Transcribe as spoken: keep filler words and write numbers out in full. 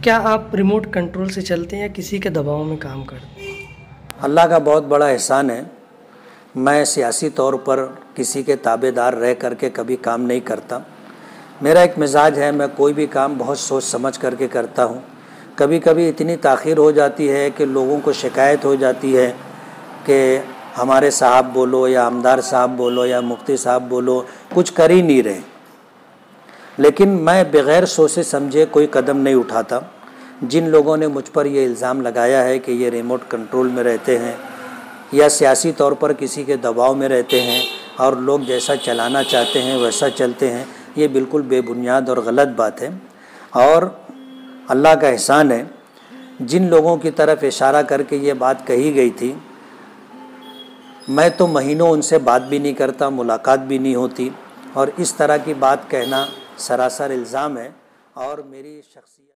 क्या आप remote control से चलते हैं या किसी के दबाव में काम करते हैं? अल्लाह का बहुत बड़ा एहसान है। मैं सियासी तौर पर किसी के ताबेदार रह कर के कभी काम नहीं करता। मेरा एक मिजाज है, मैं कोई भी काम बहुत सोच समझ करके करता हूँ। कभी कभी इतनी ताख़ीर हो जाती है कि लोगों को शिकायत हो जाती है कि हमारे साहब बोलो या आमदार साहब बोलो या मुफ्ती साहब बोलो, कुछ कर ही नहीं रहे। लेकिन मैं बग़ैर सोचे समझे कोई कदम नहीं उठाता। जिन लोगों ने मुझ पर ये इल्ज़ाम लगाया है कि ये रिमोट कंट्रोल में रहते हैं या सियासी तौर पर किसी के दबाव में रहते हैं और लोग जैसा चलाना चाहते हैं वैसा चलते हैं, ये बिल्कुल बेबुनियाद और गलत बात है। और अल्लाह का एहसान है, जिन लोगों की तरफ इशारा करके ये बात कही गई थी, मैं तो महीनों उनसे बात भी नहीं करता, मुलाकात भी नहीं होती, और इस तरह की बात कहना सरासर इल्ज़ाम है और मेरी शख्सियत